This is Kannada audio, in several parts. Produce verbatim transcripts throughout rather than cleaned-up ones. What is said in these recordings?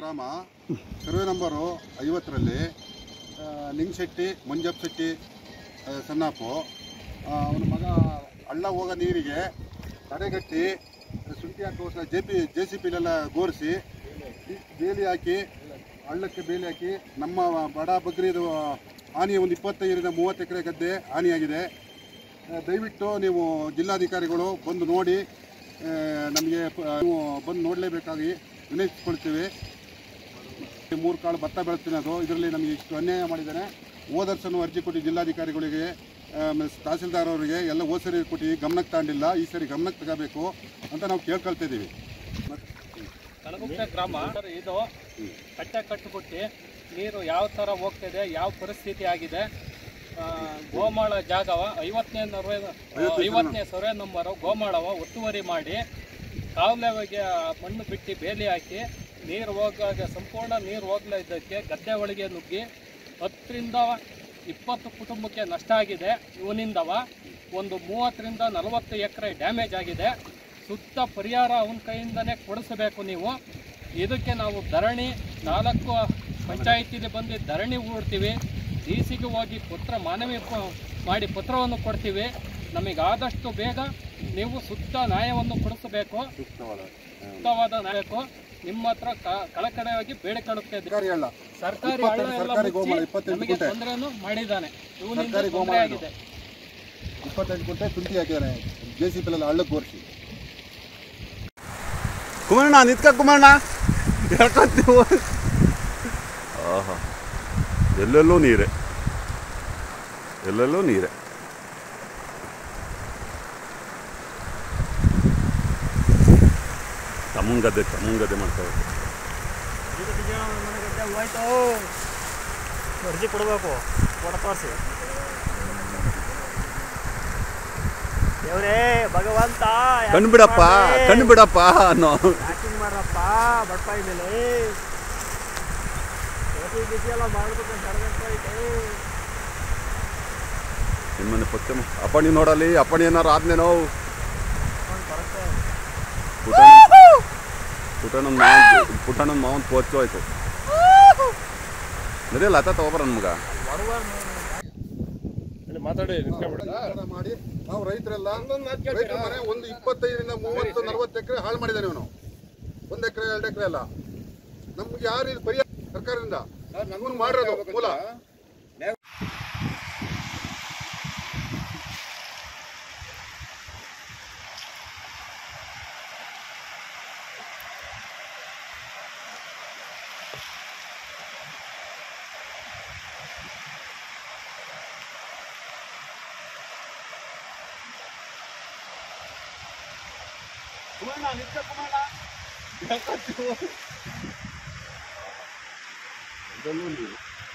ಗ್ರಾಮ ಸರ್ವೆ ನಂಬರು ಐವತ್ತರಲ್ಲಿ ಲಿಂಗಶೆಟ್ಟಿ ಮಂಜಪ್ಪ ಶೆಟ್ಟಿ ಸಣ್ಣಪ್ಪು ಅವನ ಮಗ ಹಳ್ಳ ಹೋಗೋ ನೀರಿಗೆ ತಡೆಗಟ್ಟಿ ಶುಂಠಿ ಹಾಕುವ ಜೆ ಪಿ ಜೆ ಸಿ ಪಿಲೆಲ್ಲ ಗೋರಿಸಿ ಬೇಲಿ ಹಾಕಿ ಹಳ್ಳಕ್ಕೆ ಬೇಲಿ ಹಾಕಿ ನಮ್ಮ ಬಡ ಬಗ್ರಿದು ಹಾನಿ ಒಂದು ಇಪ್ಪತ್ತೈದರಿಂದ ಮೂವತ್ತು ಎಕರೆ ಗದ್ದೆ ಹಾನಿಯಾಗಿದೆ. ದಯವಿಟ್ಟು ನೀವು ಜಿಲ್ಲಾಧಿಕಾರಿಗಳು ಬಂದು ನೋಡಿ ನಮಗೆ ನೀವು ಬಂದು ನೋಡಲೇಬೇಕಾಗಿ ವಿನಂತಿಸ್ಕೊಳ್ತೀವಿ. ಮೂರು ಕಾಳು ಭತ್ತ ಬೆಳೆಸ್ತಿರೋದು ಇದರಲ್ಲಿ ನಮಗೆ ಇಷ್ಟು ಅನ್ಯಾಯ ಮಾಡಿದ್ದಾನೆ. ಹೋದ ವರ್ಷನೂ ಅರ್ಜಿ ಕೊಟ್ಟು ಜಿಲ್ಲಾಧಿಕಾರಿಗಳಿಗೆ ತಹಸೀಲ್ದಾರ್ ಅವರಿಗೆ ಎಲ್ಲ ಹೋದ ಸರಿ ಕೊಟ್ಟು ಗಮನಕ್ಕೆ ತಗೊಂಡಿಲ್ಲ, ಈ ಸರಿ ಗಮನಕ್ಕೆ ತಗೋಬೇಕು ಅಂತ ನಾವು ಕೇಳ್ಕೊಳ್ತಾ ಇದ್ದೀವಿ. ಕನಗುಪ್ಪೆ ಗ್ರಾಮ ಇದು ಕಟ್ಟೆ ಕಟ್ಟುಬಿಟ್ಟು ನೀರು ಯಾವ ಥರ ಹೋಗ್ತಿದೆ, ಯಾವ ಪರಿಸ್ಥಿತಿ ಆಗಿದೆ. ಗೋಮಾಳ ಜಾಗವ ಐವತ್ತನೇ ಸರ್ವೆ ಐವತ್ತನೇ ಸರ್ವೆ ನಂಬರು ಗೋಮಾಳವ ಒತ್ತುವರಿ ಮಾಡಿ ಕಾಲುವೆಗೆ ಮಣ್ಣು ಬಿಟ್ಟು ಬೇಲಿ ಹಾಕಿ ನೀರು ಹೋಗಾಗ ಸಂಪೂರ್ಣ ನೀರು ಹೋಗ್ಲಾ ಇದ್ದಕ್ಕೆ ಗದ್ದೆ ಒಳಗೆ ನುಗ್ಗಿ ಹತ್ತರಿಂದ ಇಪ್ಪತ್ತು ಕುಟುಂಬಕ್ಕೆ ನಷ್ಟ ಆಗಿದೆ. ಇವನಿಂದವ ಒಂದು ಮೂವತ್ತರಿಂದ ನಲವತ್ತು ಎಕರೆ ಡ್ಯಾಮೇಜ್ ಆಗಿದೆ. ಸುತ್ತ ಪರಿಹಾರ ಅವನ ಕೈಯಿಂದನೇ ಕೊಡಿಸಬೇಕು ನೀವು. ಇದಕ್ಕೆ ನಾವು ಧರಣಿ ನಾಲ್ಕು ಪಂಚಾಯಿತಿಲಿ ಬಂದು ಧರಣಿ ಹೂಡ್ತೀವಿ. ಡಿ ಸಿಗೆ ಹೋಗಿ ಪತ್ರ ಮಾನವಿ ಮಾಡಿ ಪತ್ರವನ್ನು ಕೊಡ್ತೀವಿ. ನಮಗಾದಷ್ಟು ಬೇಗ ನೀವು ಸುತ್ತ ನ್ಯಾಯವನ್ನು ಕೊಡಿಸಬೇಕು, ಸೂಕ್ತವಾದ ನ್ಯಾಯಕ್ಕೂ ನಿಮ್ಮ ಹತ್ರ ಕಳಕಡೆಯಾಗಿ ಬೇಡಿಕೊಳ್ಳುತ್ತಾ ಇದ್ದೀವಿ. ಸರ್ಕಾರಿ ನಮಗೆ ತೊಂದರೆಯನ್ನು ಮಾಡಿದ್ದಾನೆ. ಇವನಿಂದ ತೊಂದರೆ ಆಗಿದೆ. ಇಪ್ಪತ್ತೆಂಟು ಗುಂಟೆ ಶುಂಠಿ ಹಾಕಿದ್ದಾನೆ ಜೆ ಸಿ ಪಿಲೆಲ್ಲ ಹಳ್ಳಕ್ಕೆ ಗೋರಿಸಿ. ಕುಮಾರಣ್ಣ ನಿತ್ಕ ಕುಮಾರಣ್ಣ ಹೇಳ್ಕೊತೀವಿ. ಆಹಾ ಎಲ್ಲೆಲ್ಲೂ ನೀರೇ, ಎಲ್ಲೆಲ್ಲೂ ನೀರೇ. ತಮ್ಮಂಗದ್ದೆ ತಮ್ಮಂಗದ್ದೆ ಮಾಡ್ತಾರೆ. ಹೋಯ್ತು ಅರ್ಜಿ ಕೊಡಬೇಕು, ಕೊಡ ತೋರಿಸಿ. ದೇವ್ರೇ ಭಗವಂತ ಕಣ್ಣು ಬಿಡಪ್ಪ ಕಣ್ಣು ಬಿಡಪ್ಪ ಅನ್ನೋ ಯಾಕಿಂಗ್ ಮಾಡ್ರಪ್ಪ ಬಡಪಾಯಿ ಮೇಲೆ ಎಲ್ಲ ಮಾಡ್ಬೇಕಂತ ನಿಮ್ಮನೆ ಪತ್ತೆ ಅಪ್ಪಣಿ ನೋಡಲಿ. ಅಪ್ಪಣಿ ಏನಾರು ಆದ್ನೇನೋ ಪುಟನ ಮಾವನ್ ಪುಟನ ಮಾವನ್ ಪೋಚು ಆಯ್ತು. ನಡಿಯಲ್ಲ ಆತ ತಗೋಬರ ನಮ್ಗ ಮಾತಾಡಿ ಮಾಡಿ ನಾವು ರೈತರೆಲ್ಲ ರೈತರ ಮನೆ ಒಂದು ಇಪ್ಪತ್ತೈದರಿಂದ ಮೂವತ್ತು ನಲವತ್ತು ಎಕರೆ ಹಾಳು ಮಾಡಿದ್ದಾನೆ ಇವನು. ಒಂದು ಎಕರೆ ಎರಡು ಎಕರೆ ಅಲ್ಲ. ನಮ್ಗೆ ಯಾರು ಇದು ಪರಿಹಾರ ಸರ್ಕಾರದಿಂದ ನಮಗೂ ಮಾಡಿರೋದು ಮೂಲ. ಕುಮಾರಣ್ಣ ನಿತ್ಕ ಕುಮಾರಣ್ಣ ಇದನ್ನು ನೀವು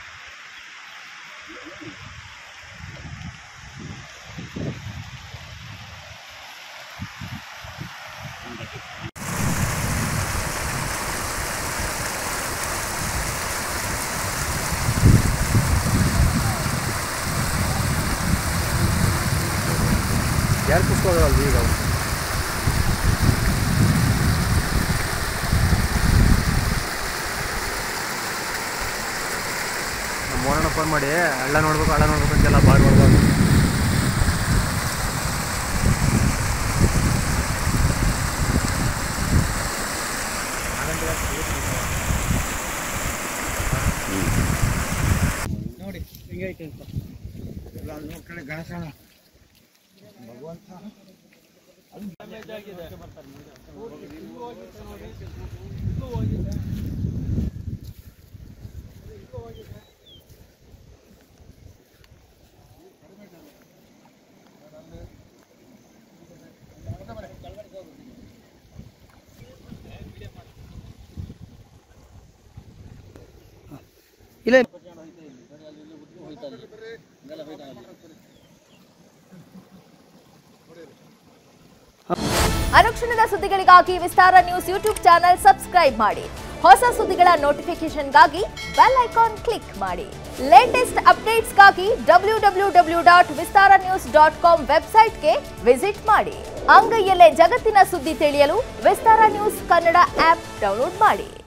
ಯಾರು ಕುತ್ಕೋದಲ್ಲ ಈಗ ಮೋರಣ್ಣ ಫೋನ್ ಮಾಡಿ ಹಳ್ಳ ನೋಡ್ಬೇಕು ಹಳ್ಳ ನೋಡ್ಬೇಕು ಅಂತೆಲ್ಲ ಬಾಳ್ ಮಾಡ್ಬಾರ್ದು. ನೋಡಿ ಹಿಂಗೈತೆ ಅಂತ ಎಲ್ಲ ಮೂರು ಕಡೆ ಗಣಸಣ ಭಗವಂತ ಡ್ಯಾಮೇಜ್ ಆಗಿದೆ. ಇಲ್ಲೂ ಹೋಗಿದೆ ನೋಡಿ, ಇಲ್ಲೂ ಹೋಗಿದೆ, ಇಲ್ಲೂ ಹೋಗಿದೆ. ಇಲ್ಲ ಅನುಕ್ಷಣದ ಸುದ್ದಿಗಳಿಗಾಗಿ Vistara news YouTube channel subscribe ಮಾಡಿ. ಹೊಸ ಸುದ್ದಿಗಳ ನೋಟಿಫಿಕೇಶನ್ಗಾಗಿ ಬೆಲ್ ಐಕಾನ್ ಕ್ಲಿಕ್ ಮಾಡಿ. ಲೇಟೆಸ್ಟ್ ಅಪ್ಡೇಟ್ಸ್ಗಾಗಿ W W W dot Vistara news dot com ವೆಬ್ಸೈಟ್ಗೆ ವಿಸಿಟ್ ಮಾಡಿ. ಅಂಗೈಯಲ್ಲೇ ಜಗತ್ತಿನ ಸುದ್ದಿ ತಿಳಿಯಲು ವಿಸ್ತಾರ ನ್ಯೂಸ್ ಕನ್ನಡ ಆಪ್ ಡೌನ್ಲೋಡ್ ಮಾಡಿ.